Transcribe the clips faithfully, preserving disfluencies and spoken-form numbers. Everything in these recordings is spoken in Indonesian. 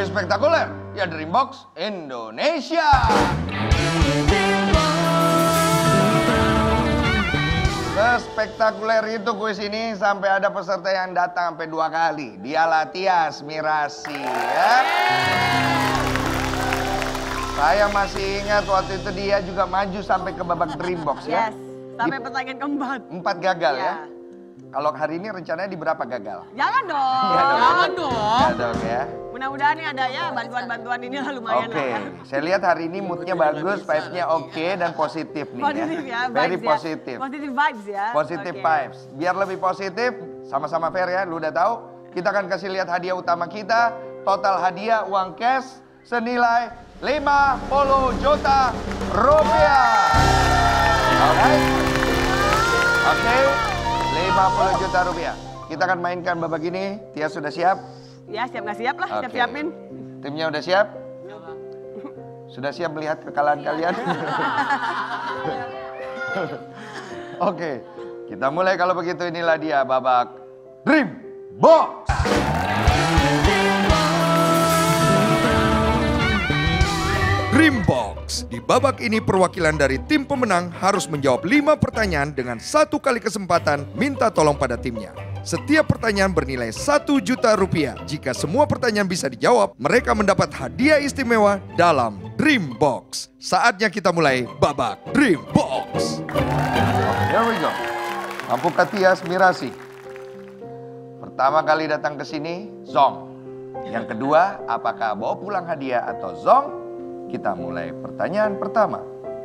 paling spektakuler, ya Dreambox Indonesia. Sespektakuler itu kuis ini sampai ada peserta yang datang sampai dua kali. Dialah Tias Mirasih ya. Saya masih ingat waktu itu dia juga maju sampai ke babak Dreambox ya. Yes, sampai pertanyaan keempat. Empat gagal ya. Ya. Kalau hari ini rencananya di berapa gagal? Jangan dong. Ya dong. Jangan dong. Ya dong ya. Mudah-mudahan nih ada ya bantuan-bantuan ini lah lumayan Oke, lah ya. saya lihat hari ini moodnya bagus, vibes-nya oke dan positif nih Positif ya, Very vibes ya. positif. Positif vibes ya. Positif Oke. vibes. Biar lebih positif, sama-sama fair ya, lu udah tahu. Kita akan kasih lihat hadiah utama kita. Total hadiah uang cash senilai lima puluh juta rupiah. Alright? Oke, lima puluh juta rupiah. Kita akan mainkan babak ini. Tia sudah siap? Ya siap nggak siap lah, Oke. siap-siapin. Timnya udah siap? Sudah siap melihat kekalahan kalian? Oke, kita mulai kalau begitu. Inilah dia babak Dream Box. Dreambox. Di babak ini perwakilan dari tim pemenang harus menjawab lima pertanyaan dengan satu kali kesempatan minta tolong pada timnya. Setiap pertanyaan bernilai satu juta rupiah. Jika semua pertanyaan bisa dijawab, mereka mendapat hadiah istimewa dalam Dreambox. Saatnya kita mulai babak Dreambox. Here we go. Mampukah Tias Mirasih? Pertama kali datang ke sini, Zong. Yang kedua, apakah bawa pulang hadiah atau Zong? Kita mulai pertanyaan pertama.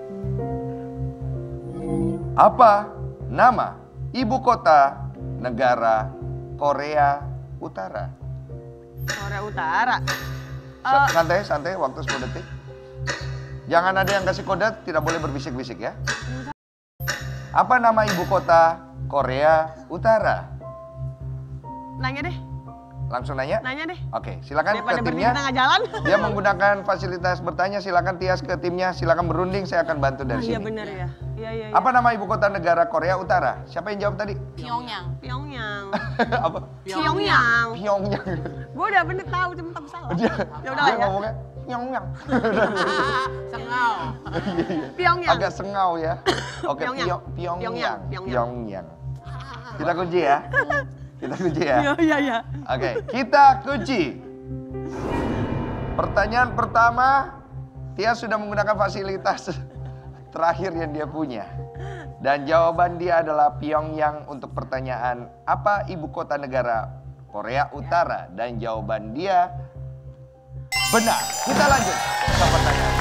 Apa nama ibu kota negara Korea Utara? Korea Utara. Sa- Eh, Santai, santai, waktu sepuluh detik. Jangan ada yang kasih kode, tidak boleh berbisik-bisik ya. Apa nama ibu kota Korea Utara? nanya deh, Langsung nanya? nanya deh. Oke, silakan ke Daripada berdiri timnya. di tengah jalan. Dia menggunakan fasilitas bertanya, silakan Tias ke timnya, silakan berunding, saya akan bantu dari Iya sini. benar ya. Iya iya. iya. Apa nama ibu kota negara Korea Utara? Siapa yang jawab tadi? Pyongyang. Pyongyang. Apa? Pyongyang. Pyongyang. Gue udah bener tahu cuma tak salah. Dia, Ya udah dia lah ya. ngomongnya Pyongyang. Sengau. Pyongyang. Agak sengau ya. Oke, Pyongyang. Pyong- Pyongyang. Pyongyang. Pyongyang. Kita kunci ya. Kita kunci ya. Iya iya iya. Oke, kita kunci. Pertanyaan pertama, Tia sudah menggunakan fasilitas terakhir yang dia punya. Dan jawaban dia adalah Pyongyang untuk pertanyaan apa ibu kota negara Korea Utara. Dan jawaban dia benar. Kita lanjut ke pertanyaan.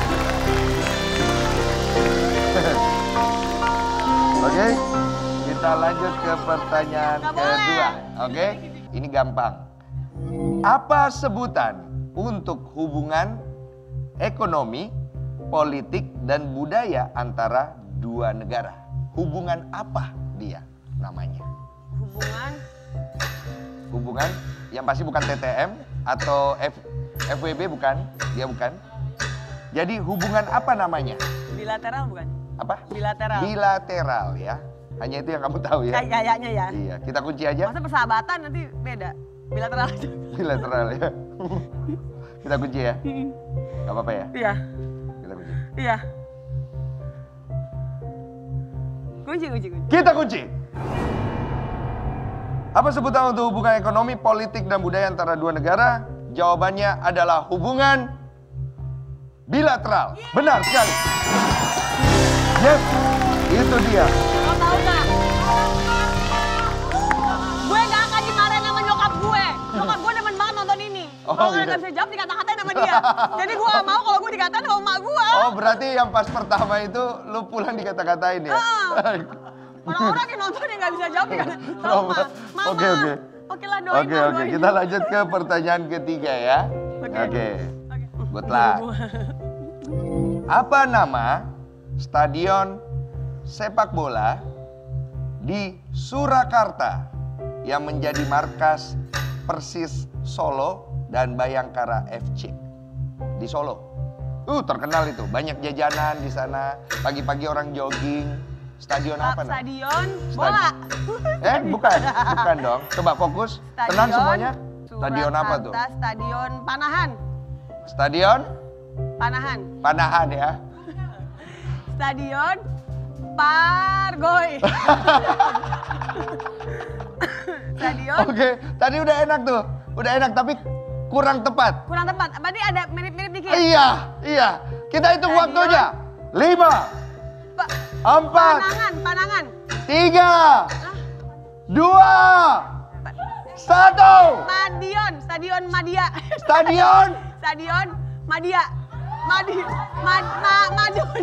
Oke, kita lanjut ke pertanyaan Nggak boleh. kedua. Oke, ini gampang. Apa sebutan untuk hubungan ekonomi, politik, dan budaya antara dua negara? Hubungan apa dia namanya? Hubungan Hubungan yang pasti bukan T T M atau F, FWB bukan, dia bukan. Jadi hubungan apa namanya? bilateral bukan? Apa? Bilateral. Bilateral ya. Hanya itu yang kamu tahu ya. Kayak kayaknya ya. Iya, kita kunci aja. Masa persahabatan nanti beda. Bilateral aja. Bilateral ya. Kita kunci ya. Gak apa-apa ya. Iya. Kita kunci. Iya. Kunci kunci kunci. Kita kunci. Apa sebutan untuk hubungan ekonomi, politik, dan budaya antara dua negara? Jawabannya adalah hubungan bilateral. Benar sekali. Yes, itu dia. Lo tau gak? Gue gak akan dimarahin sama nyokap gue. Nyokap gue demen banget nonton ini. Oh, Kalau gitu. gak bisa jawab dikata-katain sama dia. Jadi gue gak mau kalau gue dikatain sama emak gue. Oh, berarti yang pas pertama itu lu pulang dikata-katain ya? Orang-orang yang nonton yang gak bisa jawab dikatain. Tau mah. Mama. Oke, oke. Oke lah doain Oke, lah, oke. doain. Kita lanjut ke pertanyaan ketiga ya. Oke. Oke. Oke. Good luck. Apa nama stadion sepak bola di Surakarta yang menjadi markas Persis Solo dan Bayangkara F C di Solo? Uh, terkenal itu. Banyak jajanan di sana. Pagi-pagi orang jogging. Stadion apa namanya? Stadion bola. Eh, bukan. Bukan dong. Coba fokus. Tenang Stadion semuanya. Stadion apa tuh? Surakarta, Stadion Panahan. Stadion Panahan. Panahan ya. Stadion Pargoy. Stadion Oke, tadi udah enak tuh. Udah enak tapi kurang tepat. kurang tepat. Berarti ada mirip-mirip dikit. Iya, iya. Kita hitung Stadion. waktunya. Lima, Pa- empat, Panangan, Panangan. tiga, dua, satu. Madion, Stadion Madia. Stadion Stadion Madia. Madi, mad, ma, Madun.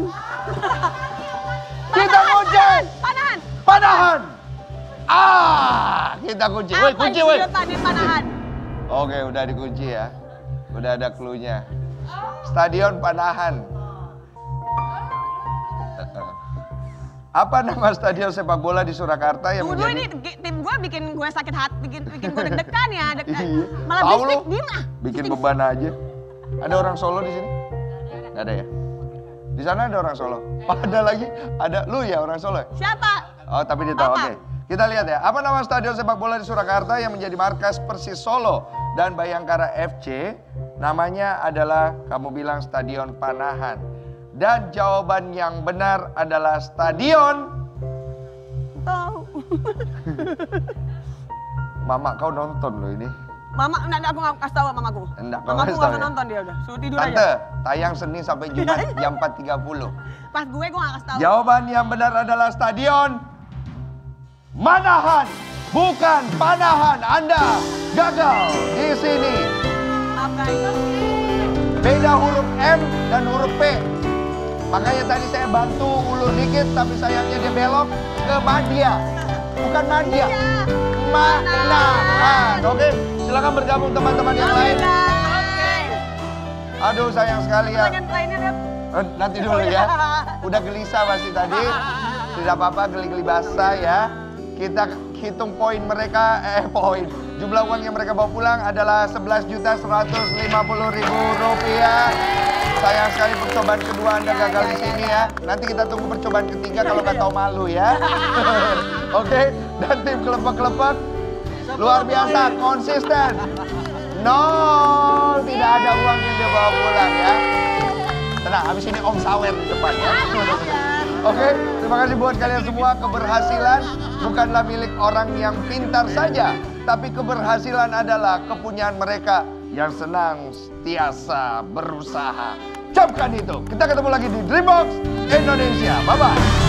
Kita kunci. Panahan. Panahan. Ah, kita kunci. Woi, Apa kunci, di woi. depan Panahan? Oke, udah dikunci ya. Udah ada clue-nya. Stadion Panahan. Apa nama stadion sepak bola di Surakarta yang Tunggu dulu ini menjadi... gi- tim gue bikin gue sakit hati, bikin bikin gue deg-degan ya. Deg Iya. Malah Tahu bisik, lu, diem ah. bikin beban aja. Ada orang Solo di sini? Nggak ada ya? Di sana ada orang Solo? Oh, ada lagi? Ada lu ya orang Solo ya? Siapa? Oh, tapi dia tahu. Oke. Papa. Kita lihat ya. Apa nama stadion sepak bola di Surakarta yang menjadi markas Persis Solo dan Bayangkara F C? Namanya adalah kamu bilang Stadion Panahan. Dan jawaban yang benar adalah Stadion Tahu. Mama kau nonton loh ini. Mama, enggak, enggak, aku nggak kasih tahu sama mamaku. Enggak, kau Mamaku kasih nggak tahu akan ya? nonton dia udah. Suruh tidur Tante, aja. tayang Senin sampai Jumat jam empat tiga puluh. Pas gue, gue nggak kasih tahu. Jawaban yang benar adalah Stadion Manahan, bukan Panahan. Anda gagal di sini. Maafkan. Beda huruf M dan huruf P. Makanya tadi saya bantu ulur dikit, tapi sayangnya dia belok ke Madia. Bukan Madia. Manahan. Oke, silakan bergabung teman-teman yang Oke, lain. guys. Aduh, sayang sekali ya. Bagian lainnya lihat. Eh, Nanti dulu ya. Udah gelisah pasti tadi. Tidak apa-apa, geli-geli basah ya. Kita hitung poin mereka, eh poin. Jumlah uang yang mereka bawa pulang adalah sebelas juta seratus lima puluh ribu rupiah. Sayang sekali percobaan kedua Anda gagal di sini ya. Nanti kita tunggu percobaan ketiga kalau nggak tahu malu ya. Oke, dan tim kelepek-kelepek luar biasa, konsisten. Nol, tidak ada uang yang dia bawa pulang ya. Tenang, habis ini Om Sawer di depan ya. Oke, terima kasih buat kalian semua. Keberhasilan bukanlah milik orang yang pintar saja, tapi keberhasilan adalah kepunyaan mereka yang senang setiasa berusaha. Camkan itu. Kita ketemu lagi di Dreambox Indonesia. Bye-bye.